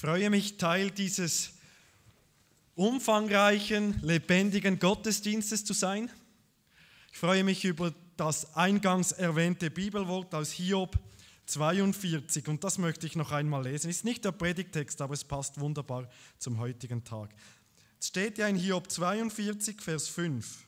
freue mich, Teil dieses umfangreichen, lebendigen Gottesdienstes zu sein. Ich freue mich über das eingangs erwähnte Bibelwort aus Hiob 42 und das möchte ich noch einmal lesen. Ist nicht der Predigtext, aber es passt wunderbar zum heutigen Tag. Es steht ja in Hiob 42, Vers 5.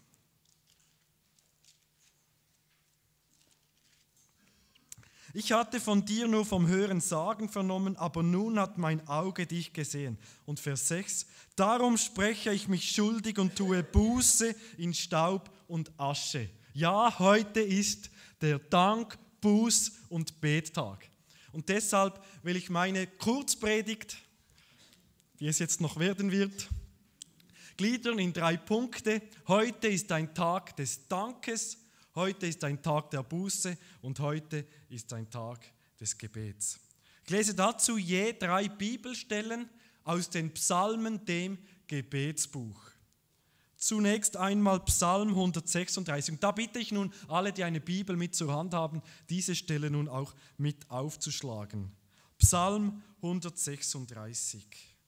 Ich hatte von dir nur vom Hören sagen vernommen, aber nun hat mein Auge dich gesehen. Und Vers 6, darum spreche ich mich schuldig und tue Buße in Staub und Asche. Ja, heute ist der Dank-, Buß- und Bettag. Und deshalb will ich meine Kurzpredigt, die es jetzt noch werden wird, gliedern in 3 Punkte. Heute ist ein Tag des Dankes, heute ist ein Tag der Buße und heute ist ein Tag des Gebets. Ich lese dazu je 3 Bibelstellen aus den Psalmen, dem Gebetsbuch. Zunächst einmal Psalm 136. Und da bitte ich nun alle, die eine Bibel mit zur Hand haben, diese Stelle nun auch mit aufzuschlagen. Psalm 136.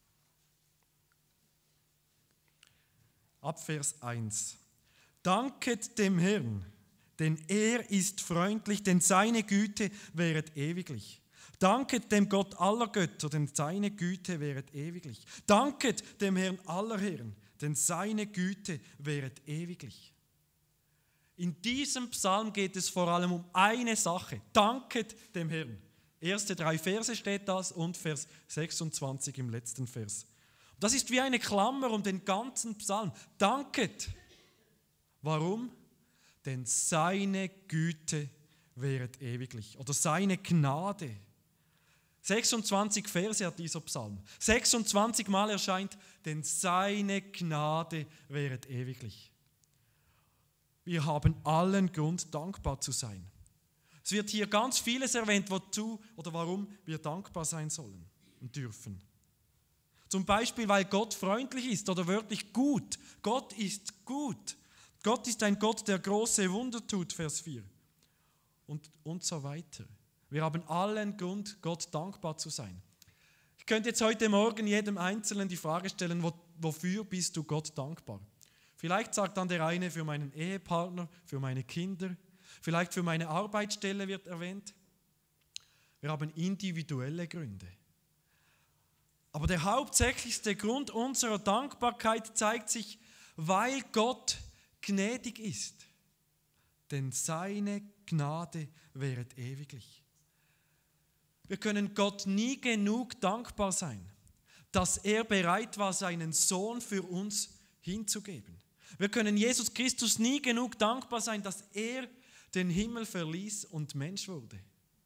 Ab Vers 1. Danket dem Herrn, denn er ist freundlich, denn seine Güte währet ewiglich. Danket dem Gott aller Götter, denn seine Güte währet ewiglich. Danket dem Herrn aller Herren, denn seine Güte währet ewiglich. In diesem Psalm geht es vor allem um eine Sache. Danket dem Herrn. Erste 3 Verse steht das und Vers 26 im letzten Vers. Das ist wie eine Klammer um den ganzen Psalm. Danket. Warum? Denn seine Güte währet ewiglich oder seine Gnade. 26 Verse hat dieser Psalm. 26 Mal erscheint, denn seine Gnade währet ewiglich. Wir haben allen Grund, dankbar zu sein. Es wird hier ganz vieles erwähnt, wozu oder warum wir dankbar sein sollen und dürfen. Zum Beispiel, weil Gott freundlich ist oder wörtlich gut. Gott ist gut. Gott ist ein Gott, der große Wunder tut, Vers 4. Und so weiter. Wir haben allen Grund, Gott dankbar zu sein. Ich könnte jetzt heute Morgen jedem Einzelnen die Frage stellen, wofür bist du Gott dankbar? Vielleicht sagt dann der eine, für meinen Ehepartner, für meine Kinder, vielleicht für meine Arbeitsstelle wird erwähnt. Wir haben individuelle Gründe. Aber der hauptsächlichste Grund unserer Dankbarkeit zeigt sich, weil Gott gnädig ist, denn seine Gnade währet ewiglich. Wir können Gott nie genug dankbar sein, dass er bereit war, seinen Sohn für uns hinzugeben. Wir können Jesus Christus nie genug dankbar sein, dass er den Himmel verließ und Mensch wurde.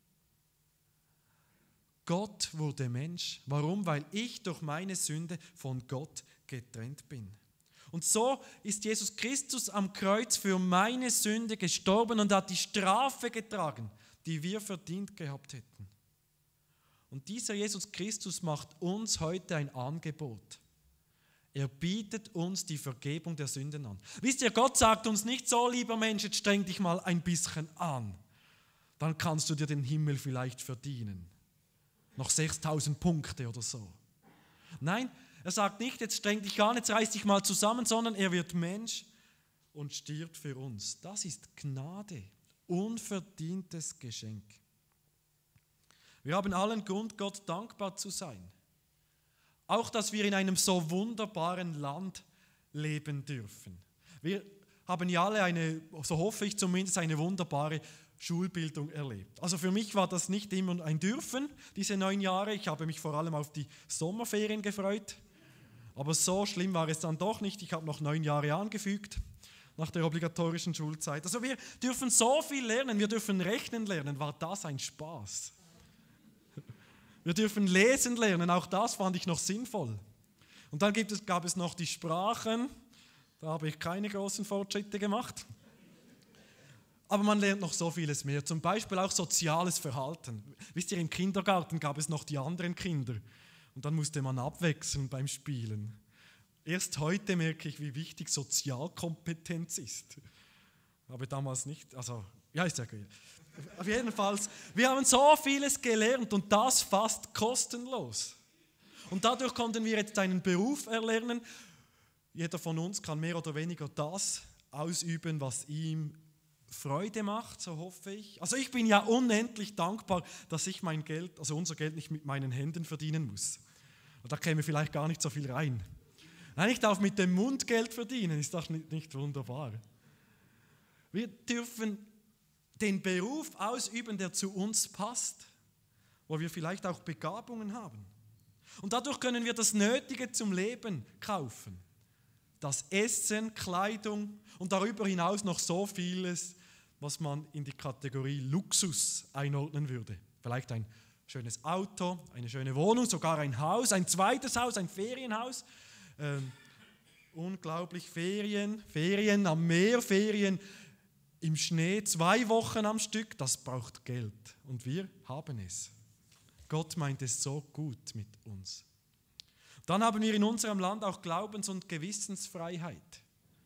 Gott wurde Mensch. Warum? Weil ich durch meine Sünde von Gott getrennt bin. Und so ist Jesus Christus am Kreuz für meine Sünde gestorben und hat die Strafe getragen, die wir verdient gehabt hätten. Und dieser Jesus Christus macht uns heute ein Angebot. Er bietet uns die Vergebung der Sünden an. Wisst ihr, Gott sagt uns nicht so, lieber Mensch, jetzt streng dich mal ein bisschen an. Dann kannst du dir den Himmel vielleicht verdienen. Noch 6000 Punkte oder so. Nein, er sagt nicht, jetzt streng dich an, jetzt reiß dich mal zusammen, sondern er wird Mensch und stirbt für uns. Das ist Gnade, unverdientes Geschenk. Wir haben allen Grund, Gott dankbar zu sein. Auch, dass wir in einem so wunderbaren Land leben dürfen. Wir haben ja alle so hoffe ich zumindest, eine wunderbare Schulbildung erlebt. Also für mich war das nicht immer ein Dürfen, diese 9 Jahre. Ich habe mich vor allem auf die Sommerferien gefreut. Aber so schlimm war es dann doch nicht. Ich habe noch 9 Jahre angefügt nach der obligatorischen Schulzeit. Also wir dürfen so viel lernen. Wir dürfen rechnen lernen. War das ein Spaß? Wir dürfen lesen lernen. Auch das fand ich noch sinnvoll. Und dann gab es noch die Sprachen. Da habe ich keine großen Fortschritte gemacht. Aber man lernt noch so vieles mehr. Zum Beispiel auch soziales Verhalten. Wisst ihr, im Kindergarten gab es noch die anderen Kinder. Und dann musste man abwechseln beim Spielen. Erst heute merke ich, wie wichtig Sozialkompetenz ist. Aber damals nicht. Also, ja, ist ja gut. Auf jeden Fall, wir haben so vieles gelernt und das fast kostenlos. Und dadurch konnten wir jetzt einen Beruf erlernen. Jeder von uns kann mehr oder weniger das ausüben, was ihm Freude macht, so hoffe ich. Also ich bin ja unendlich dankbar, dass ich mein Geld, also unser Geld nicht mit meinen Händen verdienen muss. Und da käme vielleicht gar nicht so viel rein. Nein, ich darf mit dem Mund Geld verdienen, ist das nicht wunderbar? Wir dürfen den Beruf ausüben, der zu uns passt, wo wir vielleicht auch Begabungen haben. Und dadurch können wir das Nötige zum Leben kaufen. Das Essen, Kleidung und darüber hinaus noch so vieles, was man in die Kategorie Luxus einordnen würde. Vielleicht ein schönes Auto, eine schöne Wohnung, sogar ein Haus, ein zweites Haus, ein Ferienhaus. Unglaublich, Ferien am Meer, Ferien im Schnee, 2 Wochen am Stück, das braucht Geld. Und wir haben es. Gott meint es so gut mit uns. Dann haben wir in unserem Land auch Glaubens- und Gewissensfreiheit.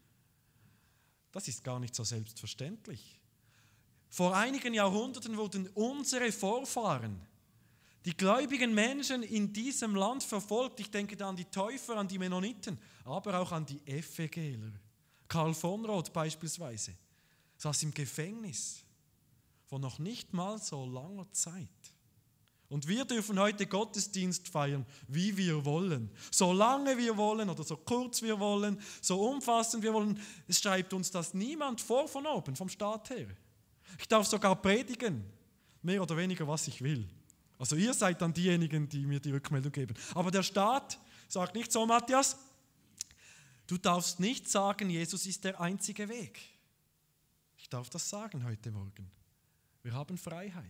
Das ist gar nicht so selbstverständlich. Vor einigen Jahrhunderten wurden unsere Vorfahren, die gläubigen Menschen in diesem Land verfolgt. Ich denke da an die Täufer, an die Mennoniten, aber auch an die FEGler. Karl von Roth beispielsweise saß im Gefängnis vor noch nicht mal so langer Zeit. Und wir dürfen heute Gottesdienst feiern, wie wir wollen. So lange wir wollen oder so kurz wir wollen, so umfassend wir wollen. Es schreibt uns das niemand vor von oben, vom Staat her. Ich darf sogar predigen, mehr oder weniger, was ich will. Also ihr seid dann diejenigen, die mir die Rückmeldung geben. Aber der Staat sagt nicht so, Matthias, du darfst nicht sagen, Jesus ist der einzige Weg. Ich darf das sagen heute Morgen. Wir haben Freiheit.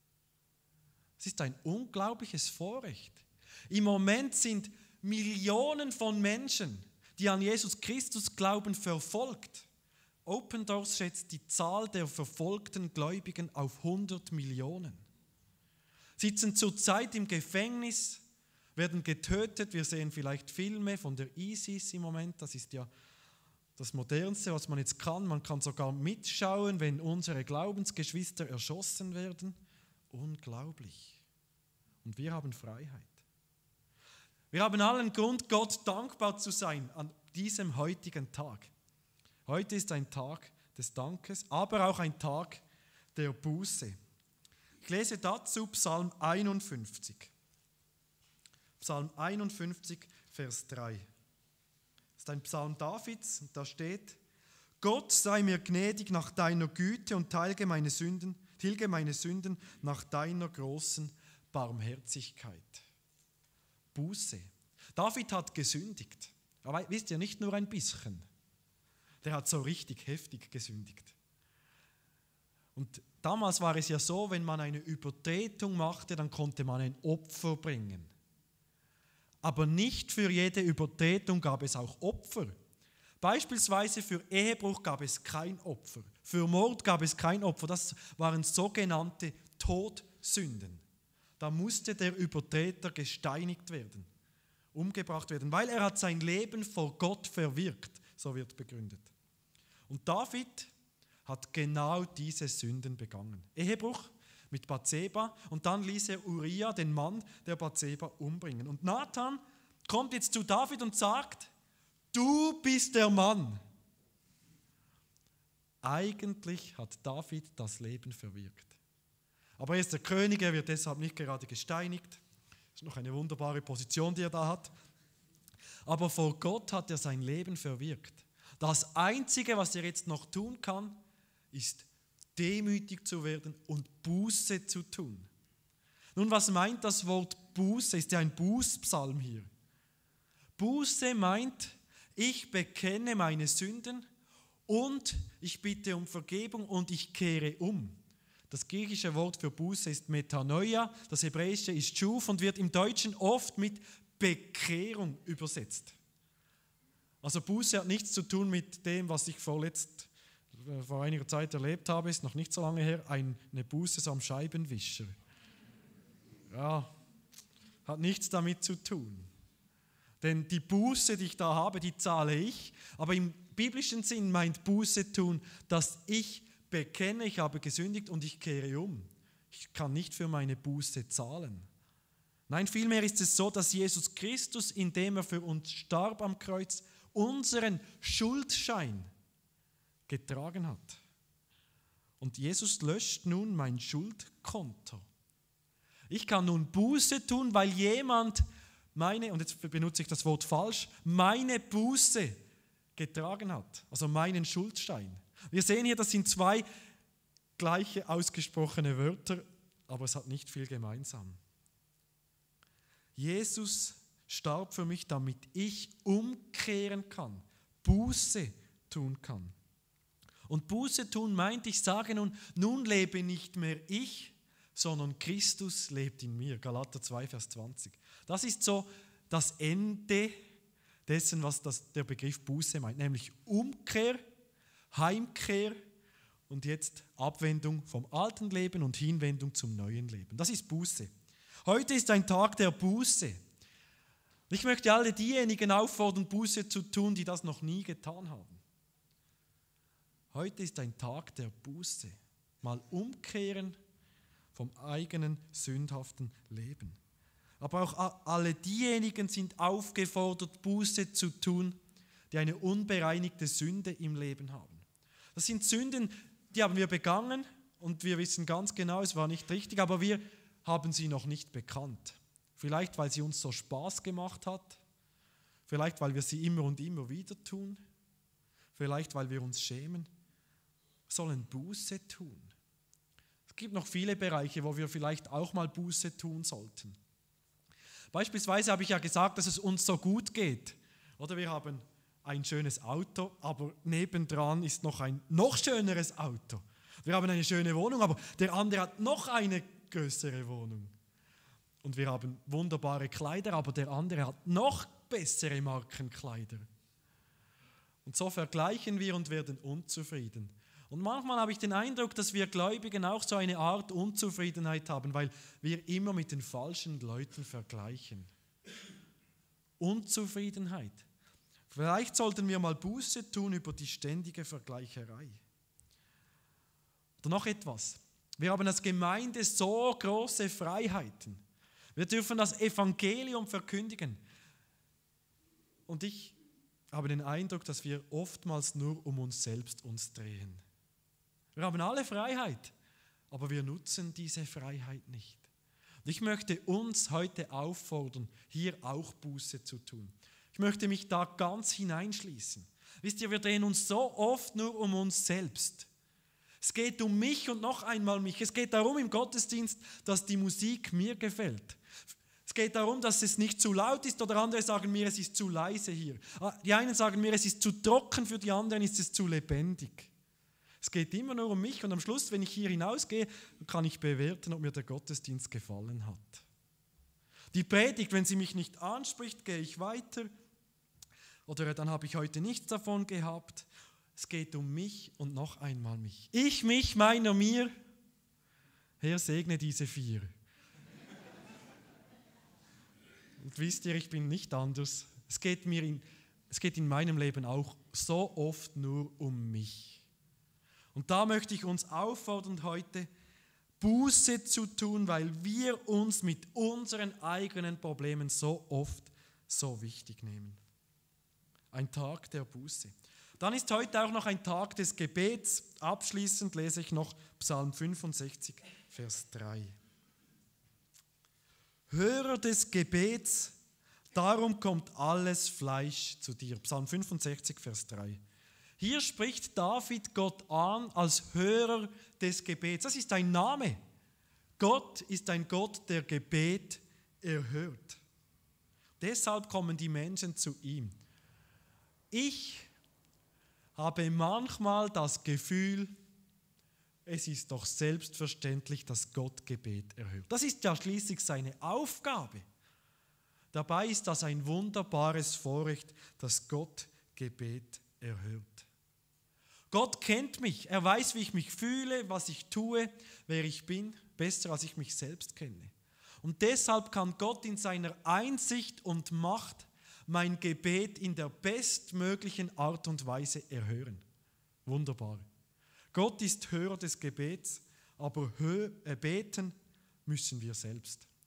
Es ist ein unglaubliches Vorrecht. Im Moment sind Millionen von Menschen, die an Jesus Christus glauben, verfolgt. Open Doors schätzt die Zahl der verfolgten Gläubigen auf 100 Millionen. Sitzen zurzeit im Gefängnis, werden getötet. Wir sehen vielleicht Filme von der ISIS im Moment. Das ist ja das Modernste, was man jetzt kann. Man kann sogar mitschauen, wenn unsere Glaubensgeschwister erschossen werden. Unglaublich. Und wir haben Freiheit. Wir haben allen Grund, Gott dankbar zu sein an diesem heutigen Tag. Heute ist ein Tag des Dankes, aber auch ein Tag der Buße. Ich lese dazu Psalm 51. Psalm 51, Vers 3. Das ist ein Psalm Davids und da steht: Gott sei mir gnädig nach deiner Güte und tilge meine Sünden nach deiner großen Barmherzigkeit. Buße. David hat gesündigt. Aber wisst ihr, nicht nur ein bisschen. Der hat so richtig heftig gesündigt. Und damals war es ja so, wenn man eine Übertretung machte, dann konnte man ein Opfer bringen. Aber nicht für jede Übertretung gab es auch Opfer. Beispielsweise für Ehebruch gab es kein Opfer. Für Mord gab es kein Opfer. Das waren sogenannte Todsünden. Da musste der Übertreter gesteinigt werden, umgebracht werden, weil er hat sein Leben vor Gott verwirkt, so wird begründet. Und David hat genau diese Sünden begangen. Ehebruch mit Bathseba und dann ließ er Uria, den Mann der Bathseba, umbringen. Und Nathan kommt jetzt zu David und sagt: Du bist der Mann. Eigentlich hat David das Leben verwirkt. Aber er ist der König, er wird deshalb nicht gerade gesteinigt. Das ist noch eine wunderbare Position, die er da hat. Aber vor Gott hat er sein Leben verwirkt. Das Einzige, was er jetzt noch tun kann, ist demütig zu werden und Buße zu tun. Nun, was meint das Wort Buße? Ist ja ein Bußpsalm hier. Buße meint, ich bekenne meine Sünden und ich bitte um Vergebung und ich kehre um. Das griechische Wort für Buße ist Metanoia, das hebräische ist Tschuv und wird im Deutschen oft mit Bekehrung übersetzt. Also Buße hat nichts zu tun mit dem, was ich vor einiger Zeit erlebt habe, ist noch nicht so lange her, eine Buße so am Scheibenwischer. Ja, hat nichts damit zu tun. Denn die Buße, die ich da habe, die zahle ich. Aber im biblischen Sinn meint Buße tun, dass ich bekenne, ich habe gesündigt und ich kehre um. Ich kann nicht für meine Buße zahlen. Nein, vielmehr ist es so, dass Jesus Christus, indem er für uns starb am Kreuz, unseren Schuldschein getragen hat. Und Jesus löscht nun mein Schuldkonto. Ich kann nun Buße tun, weil jemand und jetzt benutze ich das Wort falsch, meine Buße getragen hat, also meinen Schuldschein. Wir sehen hier, das sind zwei gleiche ausgesprochene Wörter, aber es hat nicht viel gemeinsam. Jesus starb für mich, damit ich umkehren kann, Buße tun kann. Und Buße tun meint, ich sage nun lebe nicht mehr ich, sondern Christus lebt in mir. Galater 2, Vers 20. Das ist so das Ende dessen, was der Begriff Buße meint, nämlich Umkehr, Heimkehr und jetzt Abwendung vom alten Leben und Hinwendung zum neuen Leben. Das ist Buße. Heute ist ein Tag der Buße. Ich möchte alle diejenigen auffordern, Buße zu tun, die das noch nie getan haben. Heute ist ein Tag der Buße. Mal umkehren vom eigenen sündhaften Leben. Aber auch alle diejenigen sind aufgefordert, Buße zu tun, die eine unbereinigte Sünde im Leben haben. Das sind Sünden, die haben wir begangen und wir wissen ganz genau, es war nicht richtig, aber wir haben sie noch nicht bekannt. Vielleicht, weil sie uns so Spaß gemacht hat, vielleicht, weil wir sie immer und immer wieder tun, vielleicht, weil wir uns schämen. Wir sollen Buße tun. Es gibt noch viele Bereiche, wo wir vielleicht auch mal Buße tun sollten. Beispielsweise habe ich ja gesagt, dass es uns so gut geht. Oder wir haben ein schönes Auto, aber nebendran ist noch ein noch schöneres Auto. Wir haben eine schöne Wohnung, aber der andere hat noch eine größere Wohnung. Und wir haben wunderbare Kleider, aber der andere hat noch bessere Markenkleider. Und so vergleichen wir und werden unzufrieden. Und manchmal habe ich den Eindruck, dass wir Gläubigen auch so eine Art Unzufriedenheit haben, weil wir immer mit den falschen Leuten vergleichen. Unzufriedenheit. Vielleicht sollten wir mal Buße tun über die ständige Vergleicherei. Oder noch etwas. Wir haben als Gemeinde so große Freiheiten. Wir dürfen das Evangelium verkündigen. Und ich habe den Eindruck, dass wir oftmals nur um uns selbst uns drehen. Wir haben alle Freiheit, aber wir nutzen diese Freiheit nicht. Und ich möchte uns heute auffordern, hier auch Buße zu tun. Ich möchte mich da ganz hineinschließen. Wisst ihr, wir drehen uns so oft nur um uns selbst. Es geht um mich und noch einmal mich. Es geht darum im Gottesdienst, dass die Musik mir gefällt. Es geht darum, dass es nicht zu laut ist oder andere sagen mir, es ist zu leise hier. Die einen sagen mir, es ist zu trocken, für die anderen ist es zu lebendig. Es geht immer nur um mich und am Schluss, wenn ich hier hinausgehe, kann ich bewerten, ob mir der Gottesdienst gefallen hat. Die Predigt, wenn sie mich nicht anspricht, gehe ich weiter oder dann habe ich heute nichts davon gehabt. Es geht um mich und noch einmal mich. Ich, mich, meiner, mir. Herr, segne diese 4. Und wisst ihr, ich bin nicht anders. Es geht in meinem Leben auch so oft nur um mich. Und da möchte ich uns auffordern, heute Buße zu tun, weil wir uns mit unseren eigenen Problemen so oft so wichtig nehmen. Ein Tag der Buße. Dann ist heute auch noch ein Tag des Gebets. Abschließend lese ich noch Psalm 65, Vers 3. Hörer des Gebets, darum kommt alles Fleisch zu dir. Psalm 65, Vers 3. Hier spricht David Gott an als Hörer des Gebets. Das ist ein Name. Gott ist ein Gott, der Gebet erhört. Deshalb kommen die Menschen zu ihm. Ich habe manchmal das Gefühl, es ist doch selbstverständlich, dass Gott Gebet erhört. Das ist ja schließlich seine Aufgabe. Dabei ist das ein wunderbares Vorrecht, dass Gott Gebet erhört. Gott kennt mich, er weiß, wie ich mich fühle, was ich tue, wer ich bin, besser als ich mich selbst kenne. Und deshalb kann Gott in seiner Einsicht und Macht mein Gebet in der bestmöglichen Art und Weise erhören. Wunderbar. Gott ist Hörer des Gebets, aber beten müssen wir selbst.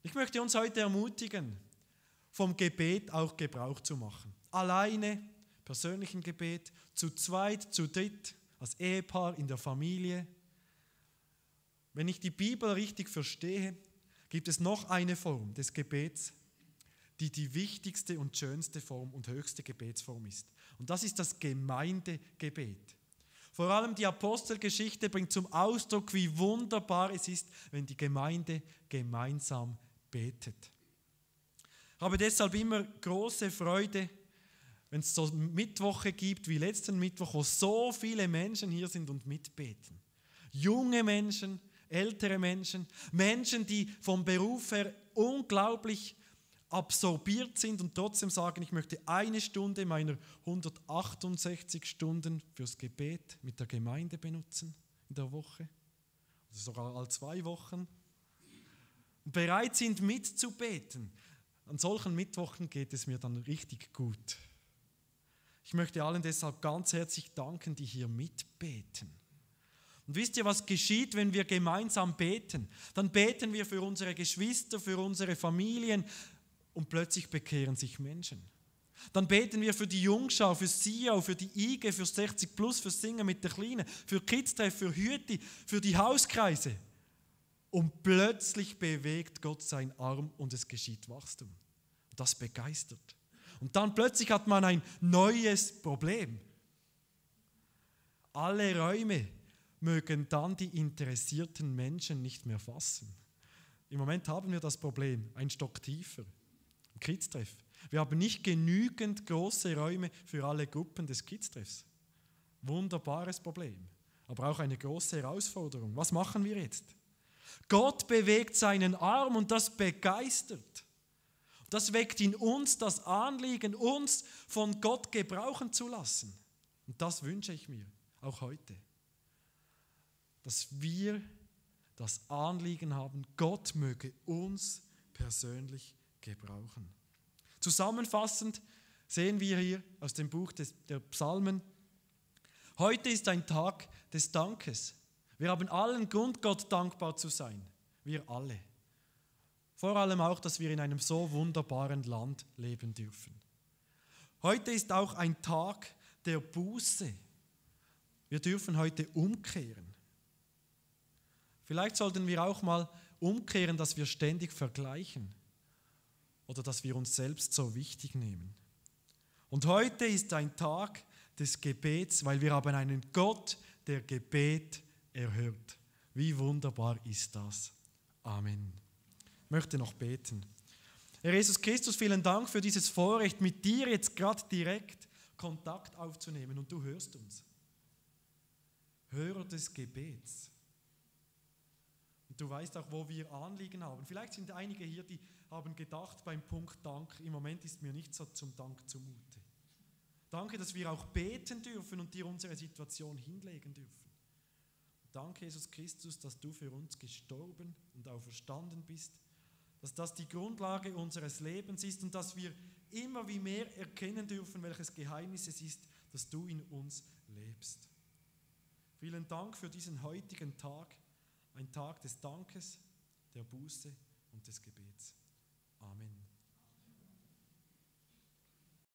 Ich möchte uns heute ermutigen, vom Gebet auch Gebrauch zu machen. Alleine, persönlichen Gebet, zu zweit, zu dritt, als Ehepaar, in der Familie. Wenn ich die Bibel richtig verstehe, gibt es noch eine Form des Gebets, die die wichtigste und schönste Form und höchste Gebetsform ist. Und das ist das Gemeindegebet. Vor allem die Apostelgeschichte bringt zum Ausdruck, wie wunderbar es ist, wenn die Gemeinde gemeinsam betet. Ich habe deshalb immer große Freude, wenn es so Mittwoche gibt wie letzten Mittwoch, wo so viele Menschen hier sind und mitbeten. Junge Menschen, ältere Menschen, Menschen, die vom Beruf her unglaublich absorbiert sind und trotzdem sagen, ich möchte eine Stunde meiner 168 Stunden fürs Gebet mit der Gemeinde benutzen in der Woche, oder sogar alle 2 Wochen, und bereit sind mitzubeten. An solchen Mittwochen geht es mir dann richtig gut. Ich möchte allen deshalb ganz herzlich danken, die hier mitbeten. Und wisst ihr, was geschieht, wenn wir gemeinsam beten? Dann beten wir für unsere Geschwister, für unsere Familien und plötzlich bekehren sich Menschen. Dann beten wir für die Jungschau, für SIAU, für die IG, für 60 Plus, für Singen mit der Kleinen, für Kids-Treff, für Hüti, für die Hauskreise. Und plötzlich bewegt Gott seinen Arm und es geschieht Wachstum. Und das begeistert. Und dann plötzlich hat man ein neues Problem. Alle Räume mögen dann die interessierten Menschen nicht mehr fassen. Im Moment haben wir das Problem, ein Stock tiefer, im Kids-Treff. Wir haben nicht genügend große Räume für alle Gruppen des Kids-Treffs. Wunderbares Problem, aber auch eine große Herausforderung. Was machen wir jetzt? Gott bewegt seinen Arm und das begeistert. Das weckt in uns das Anliegen, uns von Gott gebrauchen zu lassen. Und das wünsche ich mir, auch heute. Dass wir das Anliegen haben, Gott möge uns persönlich gebrauchen. Zusammenfassend sehen wir hier aus dem Buch der Psalmen, heute ist ein Tag des Dankes. Wir haben allen Grund, Gott dankbar zu sein. Wir alle. Vor allem auch, dass wir in einem so wunderbaren Land leben dürfen. Heute ist auch ein Tag der Buße. Wir dürfen heute umkehren. Vielleicht sollten wir auch mal umkehren, dass wir ständig vergleichen oder dass wir uns selbst so wichtig nehmen. Und heute ist ein Tag des Gebets, weil wir haben einen Gott, der Gebet erhört. Wie wunderbar ist das? Amen. Ich möchte noch beten. Herr Jesus Christus, vielen Dank für dieses Vorrecht, mit dir jetzt gerade direkt Kontakt aufzunehmen und du hörst uns. Hörer des Gebets. Und du weißt auch, wo wir Anliegen haben. Vielleicht sind einige hier, die haben gedacht beim Punkt Dank, im Moment ist mir nicht so zum Dank zumute. Danke, dass wir auch beten dürfen und dir unsere Situation hinlegen dürfen. Danke, Jesus Christus, dass du für uns gestorben und auferstanden bist, dass das die Grundlage unseres Lebens ist und dass wir immer wie mehr erkennen dürfen, welches Geheimnis es ist, dass du in uns lebst. Vielen Dank für diesen heutigen Tag, ein Tag des Dankes, der Buße und des Gebets. Amen.